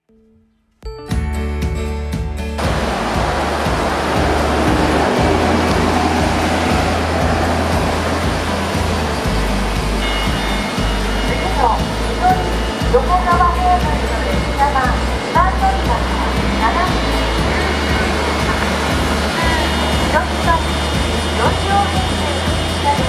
横川方面の列車は2番乗り場から7時広島市4両編成の列車です。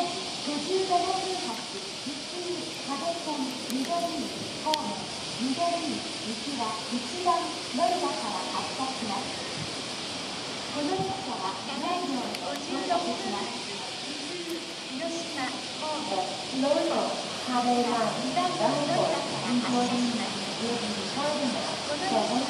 57分発、普通、壁線、緑井、ホーム、緑井、行きは1番乗り場から発車します。この列車は何両で到着します。広島、神戸、ノイロ、壁ライン、ダンボ、緑井、この列車は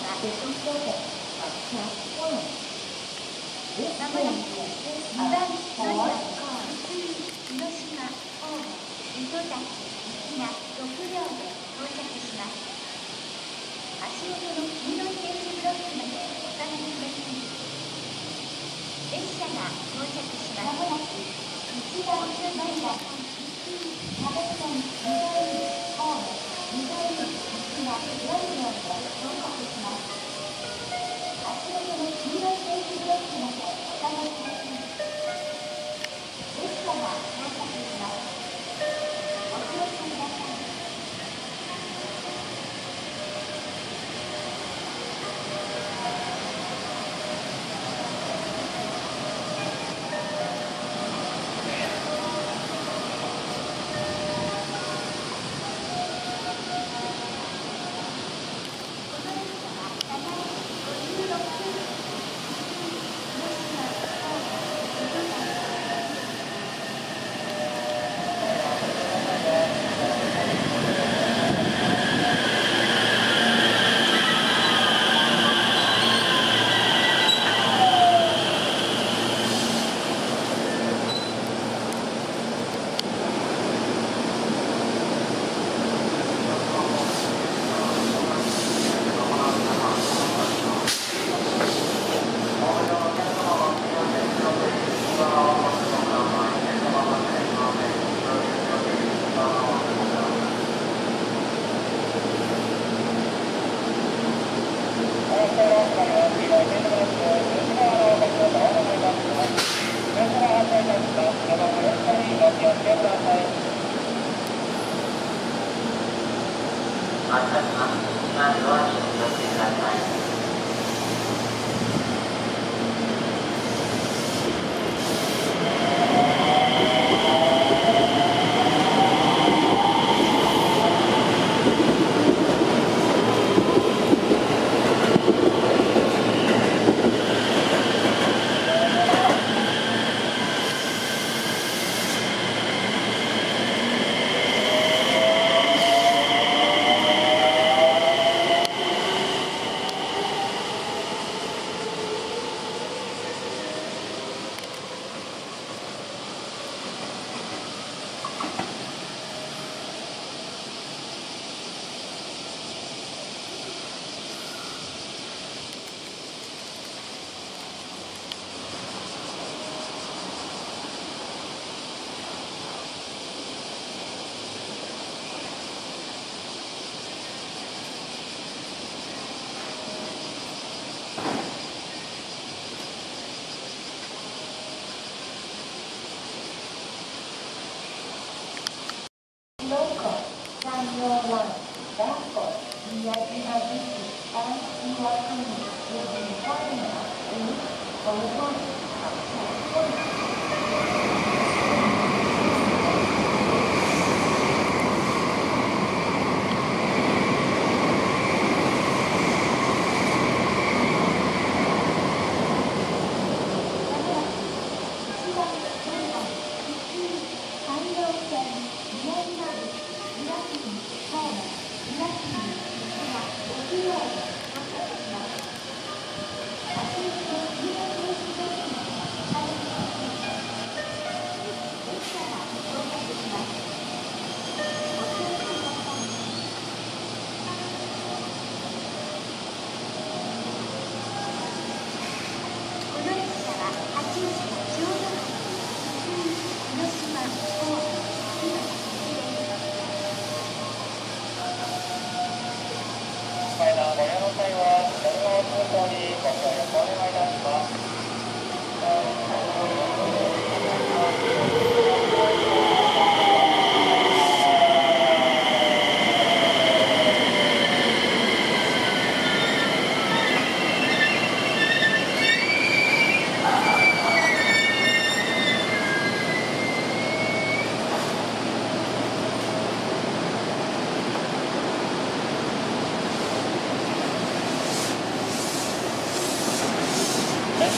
まもなく2番乗り場、広島、神戸、糸崎、行きが6両で到着します。足元の黄色い点字ブロックまでお下がりください。列車が到着します。まもなく1番乗り場、壁線、緑井、神戸、緑井、行きが4両で到着します。足元の黄色い点字ブロックまでお下がりください。列車が到着します。お気をつけください。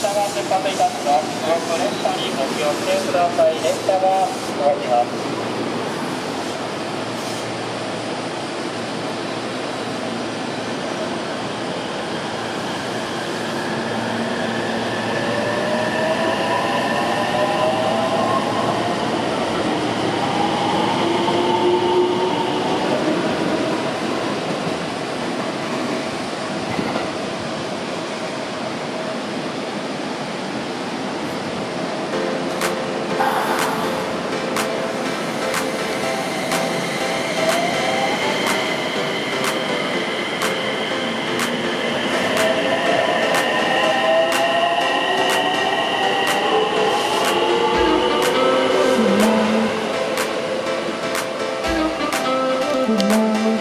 が出発いたします。動く列車にご気をつけください。列車が動きます。 Good morning.